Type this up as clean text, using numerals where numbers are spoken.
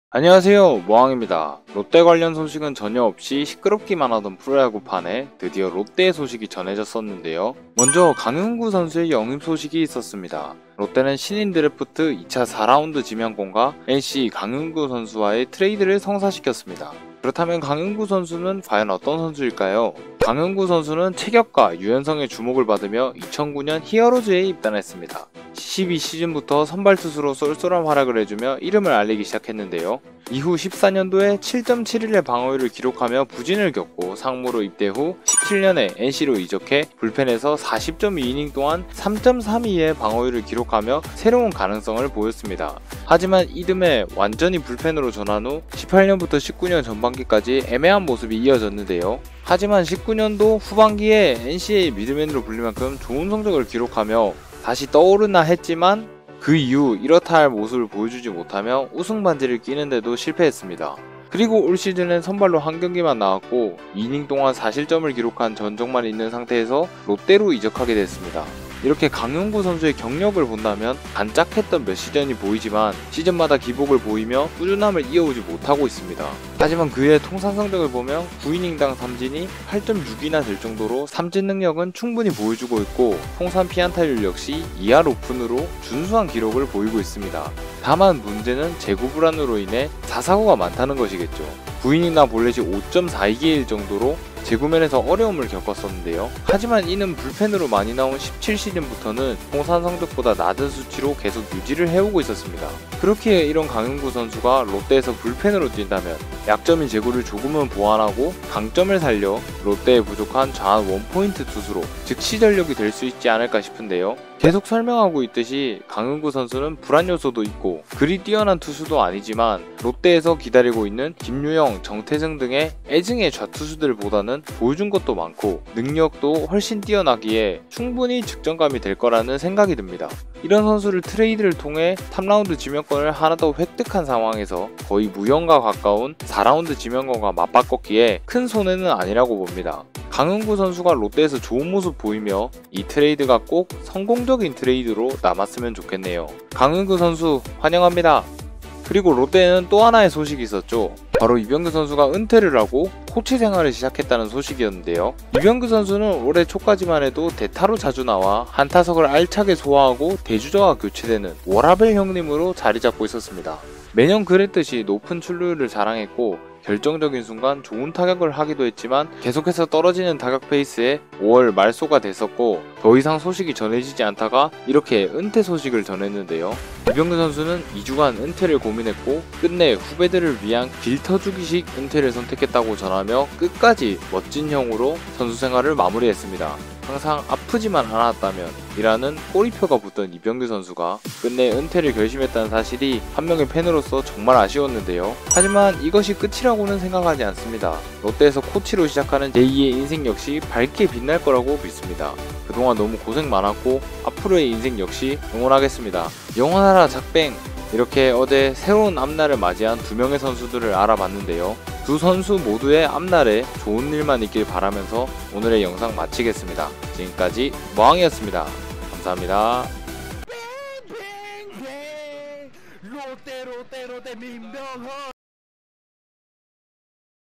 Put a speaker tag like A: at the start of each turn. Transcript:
A: 안녕하세요, 모항입니다. 롯데 관련 소식은 전혀 없이 시끄럽기만 하던 프로야구판에 드디어 롯데의 소식이 전해졌었는데요. 먼저 강윤구 선수의 영입 소식이 있었습니다. 롯데는 신인 드래프트 2차 4라운드 지명권과 NC 강윤구 선수와의 트레이드를 성사시켰습니다. 그렇다면 강윤구 선수는 과연 어떤 선수일까요? 강윤구 선수는 체격과 유연성의 주목을 받으며 2009년 히어로즈에 입단했습니다. 12시즌부터 선발 투수로 쏠쏠한 활약을 해주며 이름을 알리기 시작했는데요. 이후 14년도에 7.71의 방어율을 기록하며 부진을 겪고 상무로 입대 후 17년에 NC로 이적해 불펜에서 40.2이닝 동안 3.32의 방어율을 기록하며 새로운 가능성을 보였습니다. 하지만 이듬해 완전히 불펜으로 전환 후 18년부터 19년 전반기까지 애매한 모습이 이어졌는데요. 하지만 19년도 후반기에 NC의 미드맨으로 불릴 만큼 좋은 성적을 기록하며 다시 떠오르나 했지만 그 이후 이렇다 할 모습을 보여주지 못하며 우승 반지를 끼는데도 실패했습니다. 그리고 올 시즌엔 선발로 한 경기만 나왔고 2이닝 동안 4실점을 기록한 전적만 있는 상태에서 롯데로 이적하게 됐습니다. 이렇게 강윤구 선수의 경력을 본다면 반짝했던 몇 시즌이 보이지만 시즌마다 기복을 보이며 꾸준함을 이어오지 못하고 있습니다. 하지만 그의 통산 성적을 보면 9이닝당 삼진이 8.6이나 될 정도로 삼진 능력은 충분히 보여주고 있고 통산 피안타율 역시 2할 오픈으로 준수한 기록을 보이고 있습니다. 다만 문제는 재구 불안으로 인해 사사구가 많다는 것이겠죠. 9이닝당 볼넷이 5.42개일 정도로 재구면에서 어려움을 겪었었는데요. 하지만 이는 불펜으로 많이 나온 17시즌부터는 통산 성적보다 낮은 수치로 계속 유지를 해오고 있었습니다. 그렇기에 이런 강윤구 선수가 롯데에서 불펜으로 뛴다면 약점인 재구를 조금은 보완하고 강점을 살려 롯데에 부족한 좌완 원포인트 투수로 즉시 전력이 될 수 있지 않을까 싶은데요. 계속 설명하고 있듯이 강윤구 선수는 불안 요소도 있고 그리 뛰어난 투수도 아니지만 롯데에서 기다리고 있는 김유영, 정태승 등의 애증의 좌투수들보다는 보여준 것도 많고 능력도 훨씬 뛰어나기에 충분히 측정감이 될 거라는 생각이 듭니다. 이런 선수를 트레이드를 통해 3라운드 지명권을 하나 더 획득한 상황에서 거의 무연과 가까운 4라운드 지명권과 맞바꿨기에 큰 손해는 아니라고 봅니다. 강윤구 선수가 롯데에서 좋은 모습 보이며 이 트레이드가 꼭 성공적인 트레이드로 남았으면 좋겠네요. 강윤구 선수 환영합니다. 그리고 롯데에는 또 하나의 소식이 있었죠. 바로 이병규 선수가 은퇴를 하고 코치 생활을 시작했다는 소식이었는데요. 이병규 선수는 올해 초까지만 해도 대타로 자주 나와 한 타석을 알차게 소화하고 대주자와 교체되는 워라벨 형님으로 자리 잡고 있었습니다. 매년 그랬듯이 높은 출루율을 자랑했고 결정적인 순간 좋은 타격을 하기도 했지만 계속해서 떨어지는 타격 페이스에 5월 말소가 됐었고 더 이상 소식이 전해지지 않다가 이렇게 은퇴 소식을 전했는데요. 이병규 선수는 2주간 은퇴를 고민했고 끝내 후배들을 위한 길터주기식 은퇴를 선택했다고 전하며 끝까지 멋진 형으로 선수 생활을 마무리했습니다. 항상 아프지만 않았다면 이라는 꼬리표가 붙던 이병규 선수가 끝내 은퇴를 결심했다는 사실이 한 명의 팬으로서 정말 아쉬웠는데요. 하지만 이것이 끝이라고는 생각하지 않습니다. 롯데에서 코치로 시작하는 제2의 인생 역시 밝게 빛날 거라고 믿습니다. 그동안 너무 고생 많았고 앞으로의 인생 역시 응원하겠습니다. 영원하라 작뱅! 이렇게 어제 새로운 앞날을 맞이한 두 명의 선수들을 알아봤는데요. 두 선수 모두의 앞날에 좋은 일만 있길 바라면서 오늘의 영상 마치겠습니다. 지금까지 모항이었습니다. 감사합니다.